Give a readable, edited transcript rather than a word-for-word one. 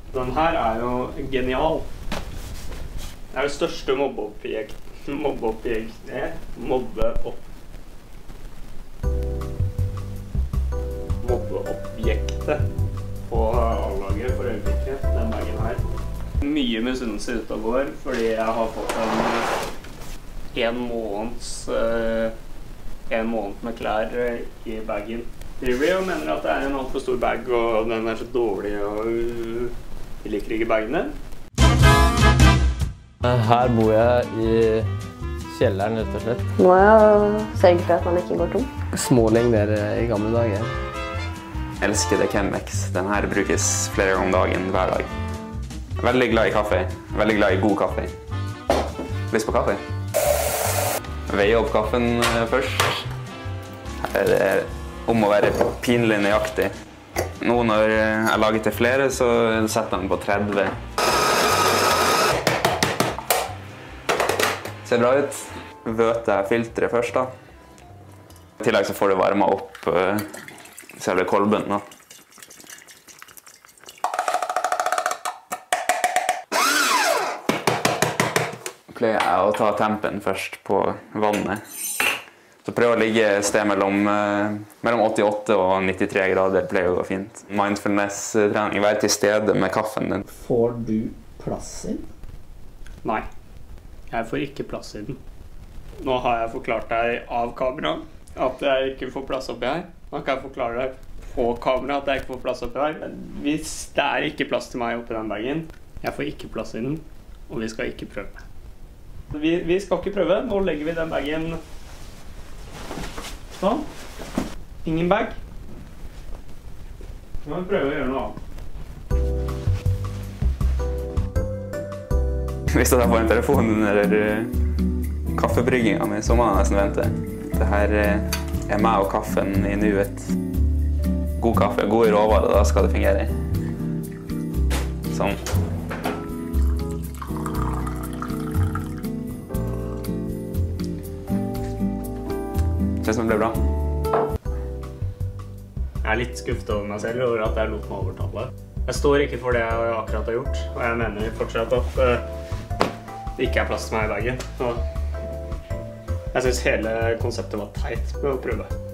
Den her jo genial. Det det største mobbeobjektet på A-laget for øyeblikket, den bagen her. Mye misunnelse ute og går, fordi jeg har fått en måned med klær i bagen. Driver og mener at det en alt for stor bag, og den så dårlig, og jeg liker ikke bagene. Her bor jeg i kjelleren, rett og slett. Må jeg sørge for at man ikke går tom. Småling der i gamle dager. Jeg elsker det Chemex. Den her brukes flere ganger om dagen, hver dag. Veldig glad i kaffe. Veldig glad i god kaffe. Lyst på kaffe? Veie opp kaffen først. Her det om å være pinlig nøyaktig. Nå når jeg lager til flere, så setter jeg den på 30. Ser bra ut. Vøter jeg filteret først da. I tillegg så får det varmet opp selve kolben da. Pleier jeg å ta tempen først på vannet. Så prøv å ligge et sted mellom 88 og 93 grader, pleier å gå fint. Mindfulness-trening, være til stede med kaffen din. Får du plass i den? Nei, jeg får ikke plass i den. Nå har jeg forklart deg av kamera at jeg ikke får plass oppi her. Nå kan jeg forklare deg på kamera at jeg ikke får plass oppi her. Hvis det ikke plass til meg oppi den bagen, jeg får ikke plass i den, og vi skal ikke prøve. Vi skal ikke prøve. Nå legger vi den bagen sånn. Ingen bag. Nå må vi prøve å gjøre noe annet. Hvis jeg får en telefon under kaffebrygginga mi, så må jeg nesten vente. Dette meg og kaffen i nuet. God kaffe, gode råvarer, da skal det fungere. Sånn. Synes det ble bra. Jeg litt skuffet over meg selv over at jeg lot meg overtale. Jeg står ikke for det jeg akkurat har gjort, og jeg mener fortsatt at det ikke plass til meg i bagen. Jeg synes hele konseptet var teit med å prøve.